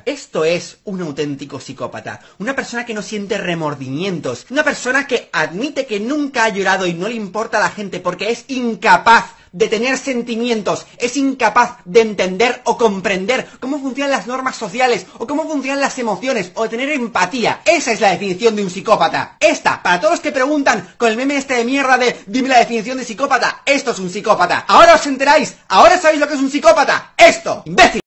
Esto es un auténtico psicópata, una persona que no siente remordimientos, una persona que admite que nunca ha llorado y no le importa a la gente porque es incapaz de tener sentimientos, es incapaz de entender o comprender cómo funcionan las normas sociales o cómo funcionan las emociones o de tener empatía. Esa es la definición de un psicópata. Esta, para todos los que preguntan con el meme este de mierda de dime la definición de psicópata, esto es un psicópata. Ahora os enteráis, ahora sabéis lo que es un psicópata. Esto, imbécil.